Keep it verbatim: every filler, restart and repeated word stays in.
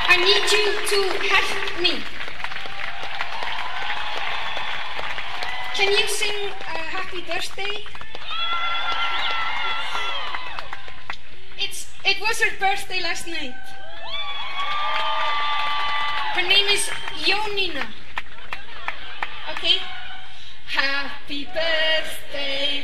I need you to help me. Can you sing uh, Happy Birthday? It's, it was her birthday last night. Her name is Jonina. Okay? Happy birthday